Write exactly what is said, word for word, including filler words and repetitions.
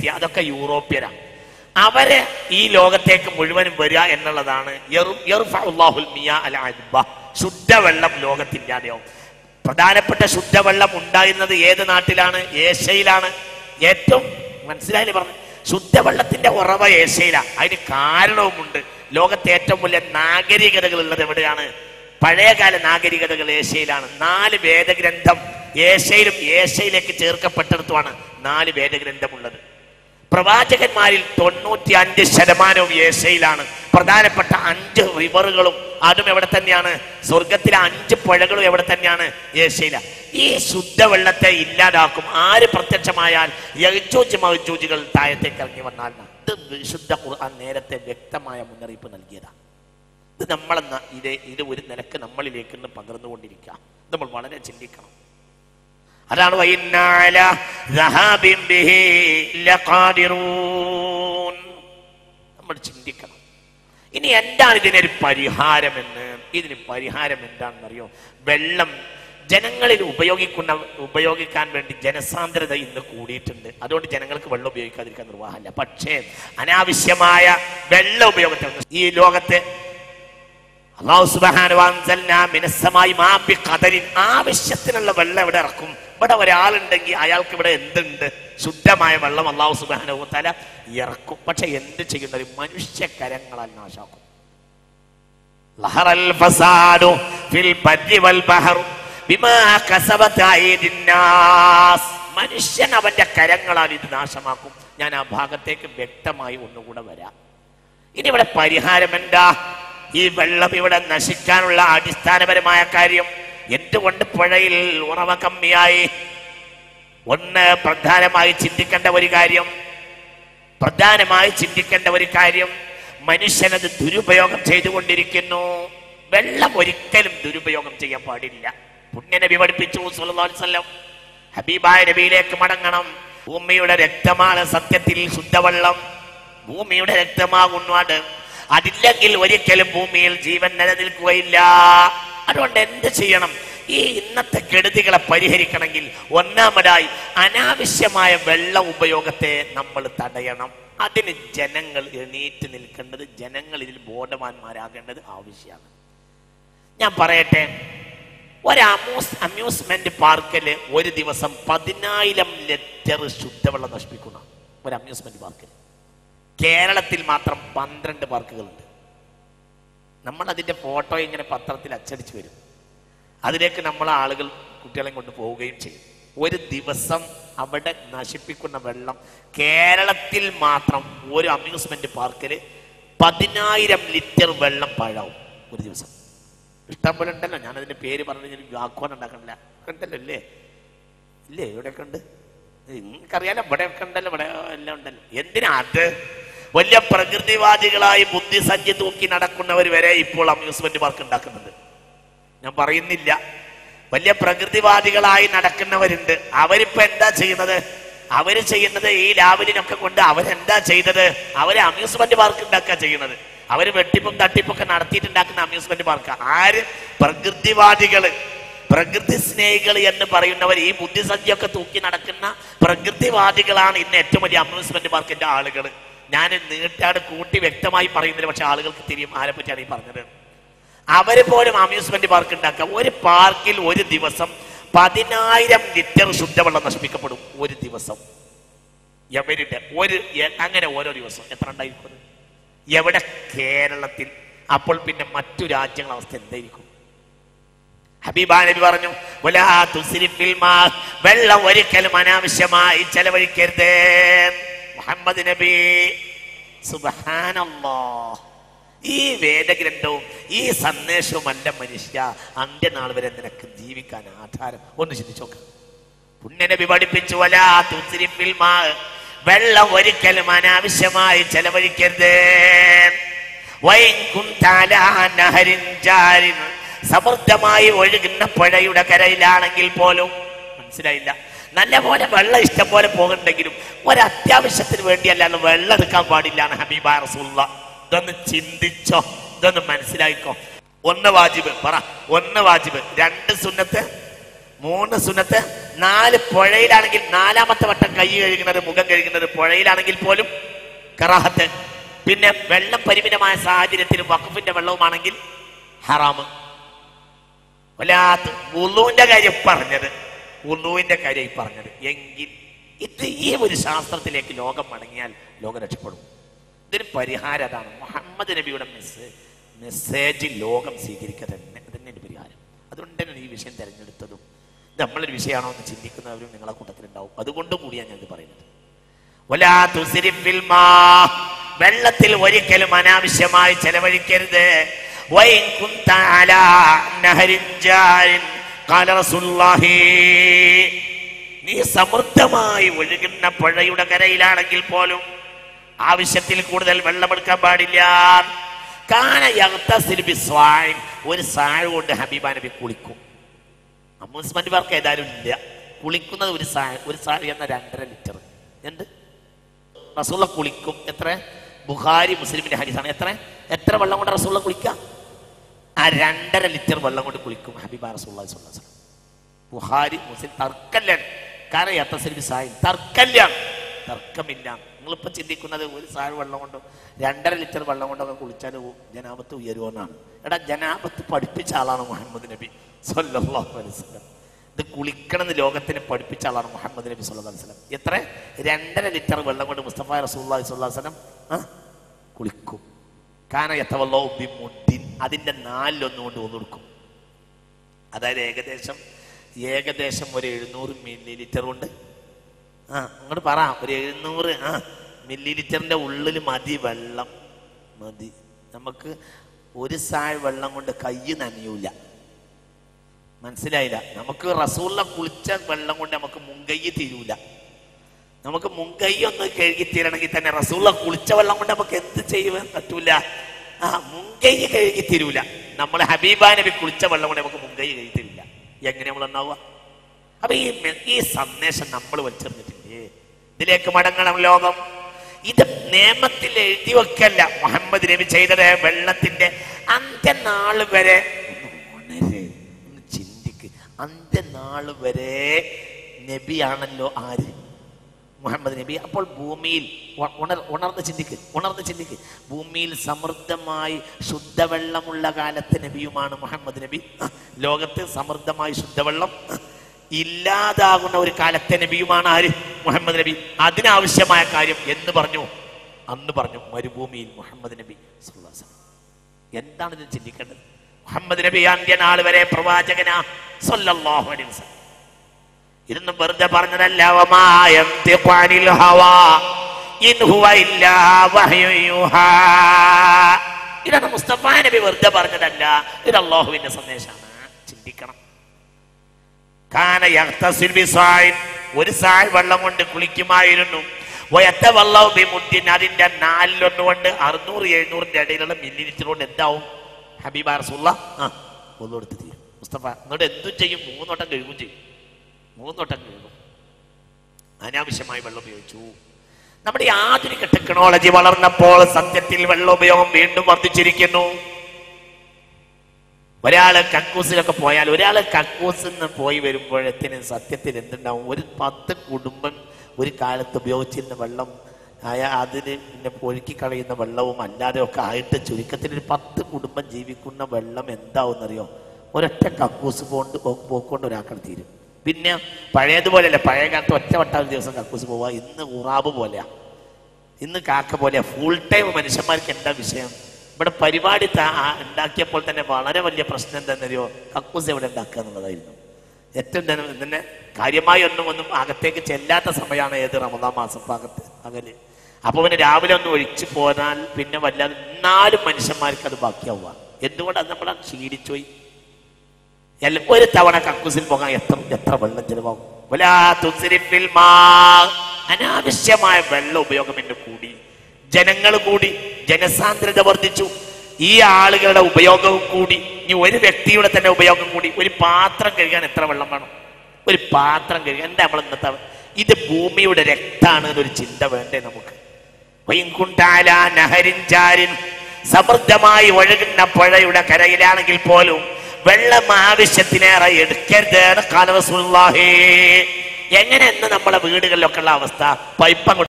Asia, അതൊക്കെ യൂറോപ്യനാണ്. അവര് ഈ ലോകത്തേക്ക് മുഴുവനും വരിക എന്നുള്ളതാണ്. ശുദ്ധവെള്ളം ലോകത്തില്ലാതെയാവും. പ്രധാനപ്പെട്ട ശുദ്ധവെള്ളം ഉണ്ടായിരുന്നത് ഏത് നാട്ടിലാണ്? ഏഷ്യയിലാണ്. ഏറ്റവും മനസ്സിലായില്ലേ പറഞ്ഞു, ശുദ്ധവെള്ളത്തിന്റെ ഉറവ ഏഷ്യയിലാണ്. അതിന് കാരണവുമുണ്ട്. ലോകത്തെ ഏറ്റവും വലിയ നാഗരികതകൾ ഉള്ളത് എവിടെയാണ്? പഴയകാല നാഗരികതകൾ ഏഷ്യയിലാണ്. നാല് വേദഗ്രന്ഥം ഏഷ്യയിലും ഏഷ്യയിലേക്ക് ചേർക്കപ്പെട്ടിടത്തുമാണ് നാല് വേദഗ്രന്ഥമുള്ളത്. പ്രവാചകന്മാരിൽ തൊണ്ണൂറ്റി അഞ്ച് ശതമാനവും ഏഷ്യയിലാണ്. പ്രധാനപ്പെട്ട അഞ്ച് റിവറുകളും അതും എവിടെ തന്നെയാണ്? സ്വർഗത്തിലെ അഞ്ച് പുഴകളും എവിടെ തന്നെയാണ്? ഏഷ്യയിലാണ്. ഈ ശുദ്ധവെള്ളത്തെ ഇല്ലാതാക്കും ആര് പ്രത്യക്ഷമായാൽ? യജൂജ് മഅജൂജുകൾ താഴത്തേക്ക് ഇറങ്ങി വന്നാൽ. ഇത് വിശുദ്ധ ഖുർആൻ നേരത്തെ വ്യക്തമായ മുന്നറിയിപ്പ് നൽകിയതാണ്. ഇത് നമ്മളെന്ന ഇത് ഇത് ഒരു നിലക്ക് നമ്മളിലേക്ക് പകർന്നുകൊണ്ടിരിക്കുക. നമ്മൾ വളരെ ചിന്തിക്കണം. അതാണ് നമ്മൾ ചിന്തിക്കണം. ഇനി എന്താണ് ഇതിനൊരു പരിഹാരമെന്ന്? ഇതിന് പരിഹാരം എന്താണെന്നറിയോ? വെള്ളം ജനങ്ങളിൽ ഉപയോഗിക്കുന്ന ഉപയോഗിക്കാൻ വേണ്ടി ജനസാന്ദ്രത ഇന്ന് കൂടിയിട്ടുണ്ട്. അതുകൊണ്ട് ജനങ്ങൾക്ക് വെള്ളം ഉപയോഗിക്കാതിരിക്കാൻ നിർവാഹമില്ല. പക്ഷേ അനാവശ്യമായ വെള്ള ഉപയോഗത്തെ ഈ ലോകത്തെ അല്ലാഹു സുബ്ഹാനഹു വ തആല മിനസ്സമായി മാ ബിഖദരിൻ, ആവശ്യത്തിനുള്ള വെള്ളം ഇവിടെ ഇറക്കും. ഇവിടെ ഒരാളുണ്ടെങ്കിൽ അയാൾക്ക് ഇവിടെ എന്തുണ്ട്? ശുദ്ധമായ വെള്ളം അല്ലാഹു സുബ്ഹാനഹു വ തആല ഇറക്കും. പക്ഷെ എന്ത് ചെയ്യുന്നത്? മനുഷ്യകരങ്ങളാൽ നാശാക്കും. ലഹറൽ ഫസാദു ഫിൽ ബർരി വൽ ബഹർ ബിമാ കസബത് അയ്ദിൻ നാസ്. മനുഷ്യൻ അവന്റെ കരങ്ങളാൽ ഇത് നാശമാക്കും. ഞാൻ ആ ഭാഗത്തേക്ക് വ്യക്തമായി ഒന്നുകൂടെ വരാം. ഇനി ഇവിടെ പരിഹാരം എന്താ? ഈ വെള്ളം ഇവിടെ നശിക്കാനുള്ള അടിസ്ഥാനപരമായ കാര്യം എന്തുകൊണ്ട് പുഴയിൽ ഉറവ കമ്മിയായി? ഒന്ന് പ്രധാനമായി ചിന്തിക്കേണ്ട ഒരു കാര്യം പ്രധാനമായി ചിന്തിക്കേണ്ട ഒരു കാര്യം മനുഷ്യനത് ദുരുപയോഗം ചെയ്തുകൊണ്ടിരിക്കുന്നു. വെള്ളം ഒരിക്കലും ദുരുപയോഗം ചെയ്യാൻ പാടില്ല. പുണ്യനബി പഠിപ്പിച്ചു സല്ലല്ലാഹു അലൈഹി വസല്ലം, ഹബീബായ നബിയിലേക്ക് മടങ്ങണം. ഭൂമിയുടെ രക്തമാണ് സത്യത്തിൽ ശുദ്ധവെള്ളം. ഭൂമിയുടെ രക്തമാകുന്നു അത്. അതില്ലെങ്കിൽ ഒരിക്കലും ഭൂമിയിൽ ജീവൻ നിലനിൽക്കുകയില്ല. അതുകൊണ്ട് എന്ത് ചെയ്യണം? ഈ ഇന്നത്തെ കെടുതികളെ പരിഹരിക്കണമെങ്കിൽ ഒന്നാമതായി അനാവശ്യമായ വെള്ള ഉപയോഗത്തെ നമ്മൾ തടയണം. അതിന് ജനങ്ങൾ എണീറ്റ് നിൽക്കേണ്ടത്, ജനങ്ങൾ ഇതിൽ ബോധവാന്മാരാകേണ്ടത് ആവശ്യമാണ്. ഞാൻ പറയട്ടെ, ഒരു അമ്യൂസ് അമ്യൂസ്മെന്റ് പാർക്കില് ഒരു ദിവസം പതിനായിരം ലിറ്റർ ശുദ്ധവെള്ളം നശിപ്പിക്കുന്ന ഒരു അമ്യൂസ്മെന്റ് പാർക്കിൽ കേരളത്തിൽ മാത്രം പന്ത്രണ്ട് പാർക്കുകളുണ്ട്. നമ്മൾ അതിന്റെ ഫോട്ടോ ഇങ്ങനെ പത്രത്തിൽ അച്ചടിച്ചു വരും. അതിലേക്ക് നമ്മൾ ആളുകൾ കുട്ടികളെയും കൊണ്ട് പോവുകയും ചെയ്യും. ഒരു ദിവസം അവിടെ നശിപ്പിക്കുന്ന വെള്ളം കേരളത്തിൽ മാത്രം ഒരു അമ്യൂസ്മെന്റ് പാർക്കിൽ പതിനായിരം ലിറ്റർ വെള്ളം പാഴാവും ഒരു ദിവസം. ഇഷ്ടം പോലെ ഉണ്ടല്ലോ. ഞാനതിന്റെ പേര് പറഞ്ഞു ആഹ്വാനം ഉണ്ടാക്കണില്ല. ഉണ്ടല്ലോ ഇല്ലേ? ഇല്ലേ? ഇവിടെയൊക്കെ ഉണ്ട്. നിങ്ങൾക്കറിയാലോ, ഇവിടെയൊക്കെ ഉണ്ടല്ലോ, ഇവിടെ എല്ലാം ഉണ്ടല്ലോ. എന്തിനാ അത്? വലിയ പ്രകൃതിവാദികളായി ബുദ്ധിസഞ്ചി തൂക്കി നടക്കുന്നവർ വരെ ഇപ്പോൾ അമ്യൂസ്മെന്റ് പാർക്ക് ഉണ്ടാക്കുന്നുണ്ട്. ഞാൻ പറയുന്നില്ല, വലിയ പ്രകൃതിവാദികളായി നടക്കുന്നവരുണ്ട്. അവരിപ്പോ എന്താ ചെയ്യുന്നത്? അവര് ചെയ്യുന്നത് ഈ ലാവലിനൊക്കെ കൊണ്ട് അവരെന്താ ചെയ്തത്? അവര് അമ്യൂസ്മെന്റ് പാർക്ക് ഉണ്ടാക്കുക ചെയ്യുന്നത്. അവര് വെട്ടിപ്പും തട്ടിപ്പൊക്കെ നടത്തിയിട്ടുണ്ടാക്കുന്ന അമ്യൂസ്മെന്റ് പാർക്ക്. ആര്? പ്രകൃതിവാദികള്, പ്രകൃതി സ്നേഹികൾ എന്ന് പറയുന്നവർ. ഈ ബുദ്ധിസഞ്ചിയൊക്കെ തൂക്കി നടക്കുന്ന പ്രകൃതിവാദികളാണ് ഇന്ന് ഏറ്റവും വലിയ അമ്യൂസ്മെന്റ് പാർക്കിന്റെ ആളുകൾ. ഞാൻ നീട്ടാട് കൂട്ടി വ്യക്തമായി പറയുന്നില്ല, പക്ഷെ ആളുകൾക്ക് തിരിയും ആരെ പറ്റിയാണ് ഈ പറഞ്ഞത്. അവര് പോലും അമ്യൂസ്മെന്റ് പാർക്ക് ഉണ്ടാക്കുക. ഒരു പാർക്കിൽ ഒരു ദിവസം പതിനായിരം ലിറ്റർ ശുദ്ധവെള്ളം നശിപ്പിക്കപ്പെടും ഒരു ദിവസം. എവരുടെ ഒരു അങ്ങനെ ഓരോ ദിവസം എത്ര ഉണ്ടായിരിക്കും? എവിടെ? കേരളത്തിൽ. അപ്പോൾ പിന്നെ മറ്റു രാജ്യങ്ങളുടെ അവസ്ഥ എന്തായിരിക്കും? ഹബീബാ നബി പറഞ്ഞു, വലാ തുസ്രിഫിൽ മാ, വെള്ളം ഒരിക്കലും അനാവശ്യമായി ചെലവഴിക്കരുത്. മുഹമ്മദ് നബി, സുബ്ഹാനല്ലാഹ്. ഈ വേദഗ്രന്ഥവും ഈ സന്ദേശവും അല്ല മനുഷ്യ അന്ത്യനാൾ വരെ നിനക്ക് ജീവിക്കാൻ ആധാരം. ഒന്ന് ചിന്തിച്ചോക്ക്. പുണ്യനബി പഠിപ്പിച്ചു, വലാ തുസ്രിഫിൽ മാ, വെള്ളം ഒരിക്കലും അനാവശ്യമായി ചെലവഴിക്കരുത്. വൈൻ കുൻത അലാ നഹരിൻ ജാരിൻ, സമൃദ്ധമായി ഒഴുകുന്ന പുഴയുടെ കരയിലാണെങ്കിൽ പോലും. മനസ്സിലായില്ല? നല്ല പോലെ വെള്ളം ഇഷ്ടം പോലെ പോകുന്നുണ്ടെങ്കിലും ഒരത്യാവശ്യത്തിന് വേണ്ടിയല്ലാതെ വെള്ളം എടുക്കാൻ പാടില്ലാണ് ഹബീബാ റസൂലുള്ളാഹ്. ഇതൊന്ന് ചിന്തിച്ചോ, ഇതൊന്ന് മനസ്സിലായിക്കോ. ഒന്ന് വാജിബ് പറ, ഒന്ന് വാജിബ്, രണ്ട് സുന്നത്ത്, മൂന്ന് സുന്നത്ത്, നാല് പുഴയിലാണെങ്കിൽ നാലാമത്തെ വട്ടം കൈ കഴുകുന്നത് മുഖം കഴുകുന്നത് പുഴയിലാണെങ്കിൽ പോലും കറാഹത്ത്. പിന്നെ വെള്ളം പരിമിതമായ സാഹചര്യത്തിൽ വഖഫിന്റെ വെള്ളവുമാണെങ്കിൽ ഹറാമ്. വലാത്ത് വുളൂവിന്റെ കാര്യം പറഞ്ഞത് വുളൂവിന്റെ കാര്യം പറഞ്ഞത് എങ്കിൽ ഇത് ഈ ഒരു ശാസ്ത്രത്തിലേക്ക് ലോകം മടങ്ങിയാൽ ലോകം രക്ഷപ്പെടും. ഇതിന് പരിഹാരം അതാണ്. മുഹമ്മദ് നബിയുടെ മെസ്സേജ് മെസ്സേജ് ലോകം സ്വീകരിക്കുക തന്നെ അതന്നെ പരിഹാരം. അതുകൊണ്ട് തന്നെ ഈ വിഷയം തിരഞ്ഞെടുത്തതും നമ്മളൊരു വിഷയമാണോ എന്ന് ചിന്തിക്കുന്നവരും നിങ്ങളെ കൂട്ടത്തിലുണ്ടാവും. അതുകൊണ്ട് കൂടിയാണ് ഞാൻ ഇത് പറയുന്നത്. വലാ തുസ്രിഫ് ഫിൽ മാ, വെള്ളത്തിൽ ഒരിക്കലും അനാവശ്യമായി ചെലവഴിക്കരുത്. വഇൻ കുൻത അലാ നഹരിൻ ജാരിൻ ഖാല റസൂലുള്ളാഹി, നീ സമൃദ്ധമായി ഒഴുകുന്ന പുഴയുടെ കരയിലാണെങ്കിൽ പോലും ആവശ്യത്തിൽ കൂടുതൽ വെള്ളമെടുക്കാൻ പാടില്ല. കാന യഗ്തസിൽ ബിസ്വാഇൻ, ഒരു സാഴ് കൊണ്ട് ഹബീബ നബി കുളിക്കും. അമ്യൂസ്മെന്റുകാർക്ക് ഏതായാലും ഇല്ല, കുളിക്കുന്നത് ഒരു സാഴ് ഒരു സാഴ് എന്ന രണ്ടര ലിറ്റർ എന്ത് റസൂള്ള കുളിക്കും. എത്ര? ബുഖാരി മുസ്ലിമിന്റെ ഹദീസാണ്. എത്ര എത്ര വെള്ളം കൊണ്ട് റസൂള്ള കുളിക്കാം? ആ രണ്ടര ലിറ്റർ വെള്ളം കൊണ്ട് കുളിക്കും ഹബീബ റസൂലുള്ളാഹി സ്വല്ലല്ലാഹു അലൈഹി വസല്ലം. ബുഖാരി മുസ്ലിം തർക്കല്ല. കാരണം യത്തസിൽ സായി തർക്കല്ല, തർക്കമില്ല. നിങ്ങളിപ്പോൾ ചിന്തിക്കുന്നത് ഒരു സാഴ് വെള്ളം കൊണ്ടോ രണ്ടര ലിറ്റർ വെള്ളം കൊണ്ടൊക്കെ കുളിച്ചാൽ ജനാപത്ത് ഉയരുമെന്നാണ്. എടാ, ജനാപത്ത് പഠിപ്പിച്ച ആളാണ് മുഹമ്മദ് നബി സ്വല്ലല്ലാഹു അലൈഹി വസല്ലം. ഇത് കുളിക്കണമെന്ന് ലോകത്തിന് പഠിപ്പിച്ച ആളാണ് മുഹമ്മദ് നബി സ്വല്ലല്ലാഹു അലൈഹി വസല്ലം. എത്ര? രണ്ടര ലിറ്റർ വെള്ളം കൊണ്ട് മുസ്തഫ റസൂലുള്ളാഹി സ്വല്ലല്ലാഹു അലൈഹി വസല്ലം ആ കുളിക്കും. കാന യതവല്ലഉ ബിമുദ്ദിൻ, അതിന്റെ നാലിലൊന്നുകൊണ്ട് ഒന്നെടുക്കും. അതായത് ഏകദേശം ഏകദേശം ഒരു എഴുന്നൂറ് മില്ലി ലിറ്റർ കൊണ്ട് ആ അങ്ങോട്ട് പറ, ഒരു എഴുന്നൂറ് ആ മില്ലി ലിറ്ററിന്റെ ഉള്ളിൽ മതി വെള്ളം മതി. നമുക്ക് ഒരു സാഴ് വെള്ളം കൊണ്ട് കൈ നനയൂല. മനസ്സിലായില്ല? നമുക്ക് റസൂലുള്ള കുളിച്ച വെള്ളം കൊണ്ട് നമുക്ക് മുൻകൈ തീരൂല. നമുക്ക് മുൻകൈ ഒന്ന് കഴുകി തീരണമെങ്കിൽ തന്നെ റസൂലുള്ള കുളിച്ച വെള്ളം കൊണ്ട് നമുക്ക് എന്ത് ചെയ്യുവാൻ പറ്റൂല. ആ മുൻകൈ കഴുകി തീരൂല. നമ്മൾ ഹബീബ നബി കുളിച്ച വെള്ളം കൊണ്ട് നമുക്ക് മുൻകൈ കഴുകി തീരില്ല. എങ്ങനെ നമ്മൾ ഉണ്ടാവുക? അപ്പൊ ഈ ഈ സന്ദേശം നമ്മൾ വലിച്ചെറിഞ്ഞിട്ടില്ലേ? ഇതിലേക്ക് മടങ്ങണം ലോകം. ഇത് നിയമത്തിൽ എഴുതി വെക്കല്ല മുഹമ്മദ് നബി ചെയ്തത്. വെള്ളത്തിന്റെ അന്ത്യനാള് വരെ ചിന്തിക്ക്. അന്ത്യനാള് വരെ നബിയാണല്ലോ ആര്? മുഹമ്മദ് നബി. അപ്പോൾ ഭൂമിയിൽ ഉണർ ഉണർന്ന് ചിന്തിക്ക് ഉണർന്ന് ചിന്തിക്ക് ഭൂമിയിൽ സമൃദ്ധമായി ശുദ്ധവെള്ളമുള്ള കാലത്ത് നബിയുമാണ് മുഹമ്മദ് നബി. ലോകത്ത് സമൃദ്ധമായി ശുദ്ധവെള്ളം ഇല്ലാതാകുന്ന ഒരു കാലത്തെ നബിയുമാണ് ആര്? മുഹമ്മദ് നബി. അതിനാവശ്യമായ കാര്യം എന്ന് പറഞ്ഞു? അന്ന് പറഞ്ഞു മരുഭൂമിയിൽ മുഹമ്മദ് നബി സ്വല്ലല്ലാഹു അലൈഹി വസല്ലം. എന്താണ് ഇത് ചിന്തിക്കേണ്ടത്? മുഹമ്മദ് നബി അന്ത്യനാൾ വരെ പ്രവാചകനാ സ്വല്ലല്ലാഹു അലൈഹി വസല്ലം. ഇതൊന്നും വെറുതെ പറഞ്ഞതല്ല. വമാ യൻതിഖു അനിൽ ഹവാ ഇൻ ഹുവ ഇല്ലാ വഹ്യു യൂഹാ. ഇതാണ് മുസ്തഫ നബി വെറുതെ പറഞ്ഞതല്ല, ഇത് അല്ലാഹുവിന്റെ സന്ദേശമാണ്. ചിന്തിക്കണം. കാന യഗ്തസിൽ ബിസാഇൻ, ഒരു സാഴ് വെള്ളം കൊണ്ട് കുളിക്കുമായിരുന്നു. വയതവല്ലഉ ബിമുദ്ദിൻ, അതിന്റെ നാലിലൊന്നുകൊണ്ട് അറുന്നൂറ് എഴുന്നൂറിന്റെ ഇടയിലുള്ള മില്ലി ലിറ്റർ കൊണ്ട് എന്താവും? ഹബീബ റസൂലുള്ളാഹ് ആ ഒന്നും എടുത്ത് തീരും. മുസ്തഫ എന്നിട്ട് എന്തും ചെയ്യും? മൂന്നോട്ടം കഴുകും ചെയ്യും. മൂന്നോട്ടം കഴുകും. അനാവശ്യമായി വെള്ളം ഉപയോഗിച്ചു. നമ്മുടെ ഈ ആധുനിക ടെക്നോളജി വളർന്നപ്പോൾ സത്യത്തിൽ വെള്ള ഉപയോഗം വീണ്ടും വർദ്ധിച്ചിരിക്കുന്നു. ഒരാള് കക്കൂസിലൊക്കെ പോയാൽ ഒരാള് കക്കൂസിൽ നിന്ന് പോയി വരുമ്പോഴത്തേന് സത്യത്തിൽ എന്തുണ്ടാവും? ഒരു പത്ത് കുടുംബം ഒരു കാലത്ത് ഉപയോഗിച്ചിരുന്ന വെള്ളം അതിന് പിന്നെ ഒഴുക്കി കളയുന്ന വെള്ളവും അല്ലാതെ ഒക്കെ ആയിട്ട് ചുരുക്കത്തിൽ ഒരു പത്ത് കുടുംബം ജീവിക്കുന്ന വെള്ളം എന്താവുന്നറിയോ? ഒരൊറ്റ കക്കൂസ് കൊണ്ട് പോക്കൊണ്ട് ഒരാൾക്കാൾ തീരും. പിന്നെ പഴയതുപോലെയല്ല. പഴയ കാലത്ത് ഒറ്റ വട്ട ഒരു ദിവസം കക്കൂസ് പോവുക. ഇന്ന് ഉറാബ് പോലെയാ, ഇന്ന് കാക്ക പോലെയാ. ഫുൾ ടൈം മനുഷ്യന്മാർക്ക് എന്താ വിഷയം? ഇവിടെ പരിപാടി ഉണ്ടാക്കിയപ്പോൾ തന്നെ വളരെ വലിയ പ്രശ്നം എന്താണെന്നറിയോ? കക്കൂസ് എവിടെ ഉണ്ടാക്കുക എന്നുള്ളതായിരുന്നു ഏറ്റവും തന്നെ. തന്നെ കാര്യമായി ഒന്നും ഒന്നും അകത്തേക്ക് ചെല്ലാത്ത സമയമാണ് ഏത്? റമദാൻ മാസം അകത്ത് അകല്. അപ്പൊ പിന്നെ രാവിലെ ഒന്ന് ഒഴിച്ചു പോന്നാൽ പിന്നെ വല്ലാതെ എന്നാലും മനുഷ്യന്മാർക്ക് അത് ബാക്കിയാവുക. എന്തുകൊണ്ടാണ്? നമ്മളെ ക്ഷീണിച്ചുപോയി. ഒരു തവണ കക്കൂസിൽ പോകാൻ എത്ര എത്ര വെള്ളം ചെലവാകും? അനാവശ്യമായ വെള്ള ഉപയോഗം എന്ന് കൂടി, ജനങ്ങൾ കൂടി, ജനസാന്ദ്രത വർദ്ധിച്ചു, ഈ ആളുകളുടെ ഉപയോഗവും കൂടി, ഇനി ഒരു വ്യക്തിയുടെ തന്നെ ഉപയോഗം കൂടി. ഒരു പാത്രം കഴുകാൻ എത്ര വെള്ളം വേണം? ഒരു പാത്രം കഴുകാൻ എന്താ നമ്മൾ ഇന്നത്തെ? ഇത് ഭൂമിയുടെ രക്താണ് എന്നൊരു ചിന്ത വേണ്ടേ നമുക്ക്? സമൃദ്ധമായി ഒഴുകുന്ന പുഴയുടെ കരയിലാണെങ്കിൽ പോലും വെള്ളം ആവശ്യത്തിനേറെ എടുക്കരുത് കാല റസൂലുള്ളാഹി. എങ്ങനെയെന്ന് നമ്മളെ വീടുകളിലൊക്കെ ഉള്ള അവസ്ഥ? പൈപ്പ്